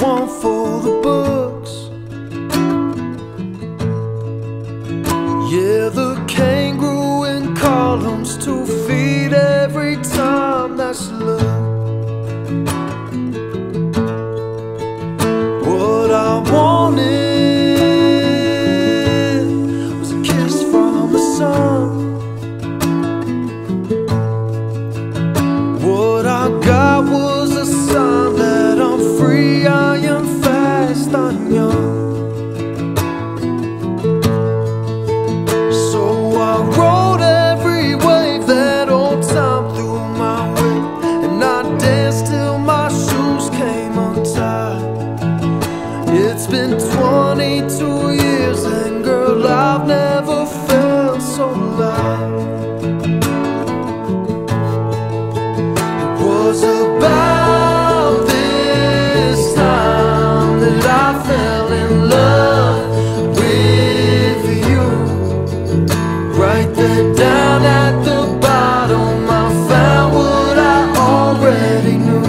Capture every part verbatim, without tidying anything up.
one for the books. Yeah, the kangaroo in columns, two feet every time, that's love. What I wanted was a kiss from the sun. What I got was a sign that I'm free, I am fast, I'm young. So I rode every wave that old time through my way, and I danced till my shoes came untied. It's been twenty-two years, and girl, I've never felt so alive. It was about this time that I fell in love with you. Right there down at the bottom, I found what I already knew.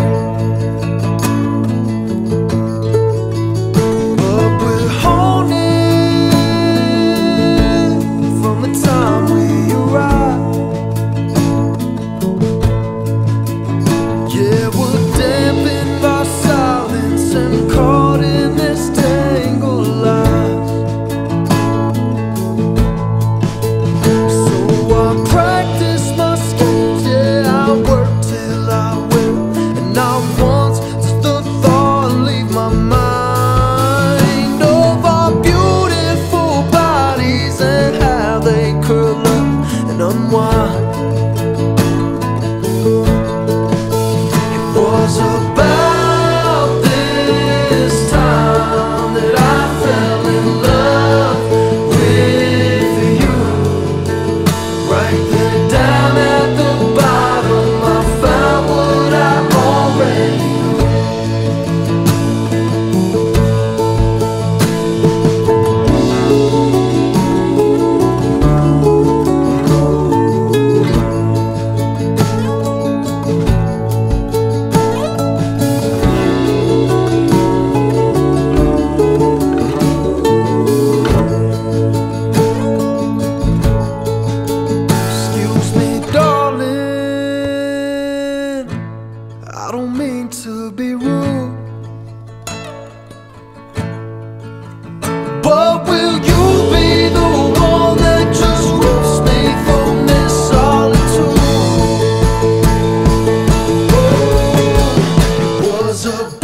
I don't mean to be rude, but will you be the one that just rips me from this solitude? Oh, it was a